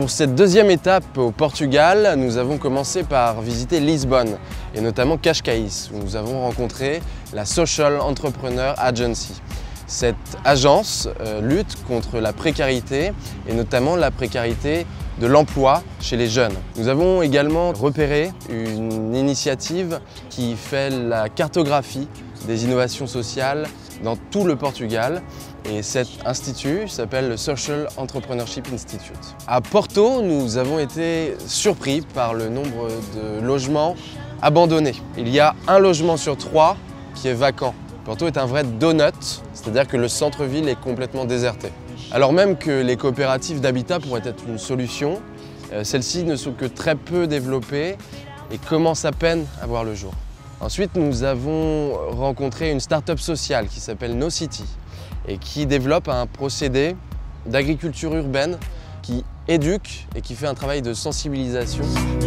Pour cette deuxième étape au Portugal, nous avons commencé par visiter Lisbonne et notamment Cascais, où nous avons rencontré la Social Entrepreneur Agency. Cette agence lutte contre la précarité et notamment la précarité de l'emploi chez les jeunes. Nous avons également repéré une initiative qui fait la cartographie des innovations sociales dans tout le Portugal. Et cet institut s'appelle le Social Entrepreneurship Institute. À Porto, nous avons été surpris par le nombre de logements abandonnés. Il y a un logement sur 3 qui est vacant. Porto est un vrai donut, c'est-à-dire que le centre-ville est complètement déserté. Alors même que les coopératives d'habitat pourraient être une solution, celles-ci ne sont que très peu développées et commencent à peine à voir le jour. Ensuite, nous avons rencontré une start-up sociale qui s'appelle Noocity et qui développe un procédé d'agriculture urbaine qui éduque et qui fait un travail de sensibilisation.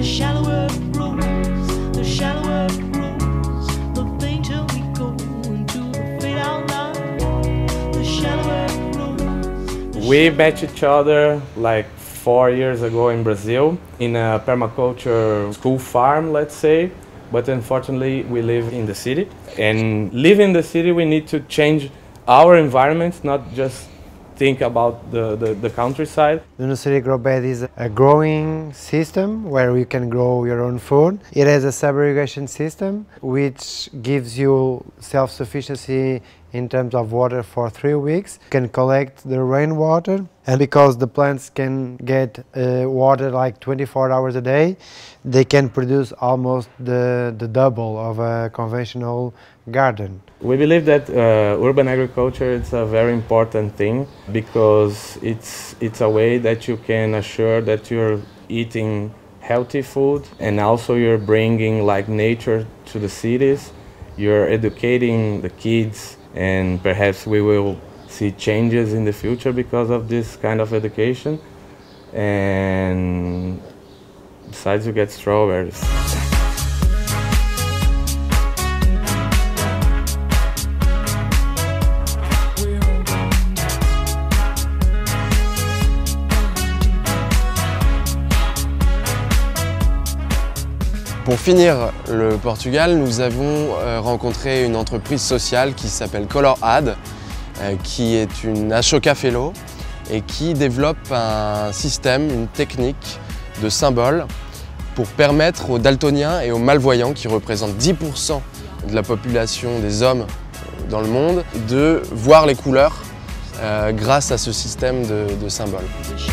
We met each other like 4 years ago in Brazil in a permaculture school farm, let's say. But unfortunately, we live in the city. And living in the city, we need to change our environment, not just think about the countryside. The Noocity grow bed is a growing system where you can grow your own food. It has a sub-irrigation system which gives you self-sufficiency in terms of water for 3 weeks. You can collect the rainwater, and because the plants can get water like 24 hours a day, they can produce almost the double of a conventional garden. We believe that urban agriculture is a very important thing because it's a way that you can assure that you're eating healthy food and also you're bringing like nature to the cities. You're educating the kids, and perhaps we will see changes in the future because of this kind of education. And besides, you get strawberries. Pour finir le Portugal, nous avons rencontré une entreprise sociale qui s'appelle ColorAdd, qui est une Ashoka Fellow et qui développe un système, une technique de symboles pour permettre aux daltoniens et aux malvoyants, qui représentent 10% de la population des hommes dans le monde, de voir les couleurs grâce à ce système de symboles.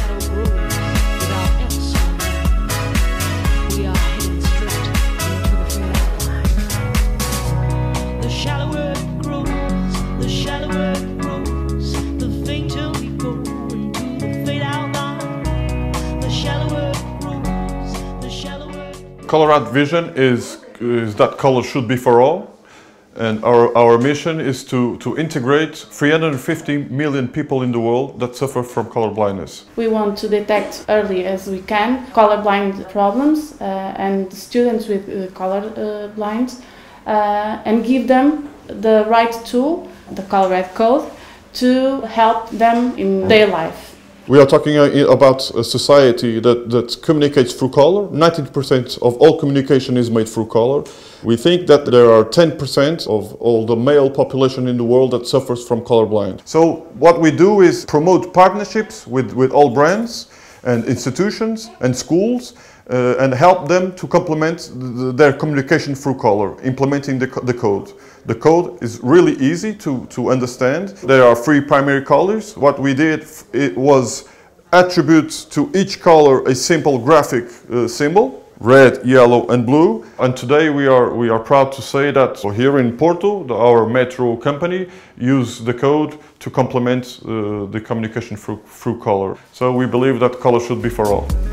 ColorAdd vision is that color should be for all, and our mission is to integrate 350 million people in the world that suffer from color blindness. We want to detect early as we can colorblind problems and students with color blind and give them the right tool, the ColorAdd code, to help them in their life. We are talking about a society that communicates through color. 90% of all communication is made through color. We think that there are 10% of all the male population in the world that suffers from colorblind. So what we do is promote partnerships with all brands and institutions and schools and help them to complement their communication through color, implementing the code. The code is really easy to understand. There are 3 primary colors. What we did was attribute to each color a simple graphic symbol, red, yellow and blue. And today we are proud to say that here in Porto, our metro company use the code to complement the communication through color. So we believe that color should be for all.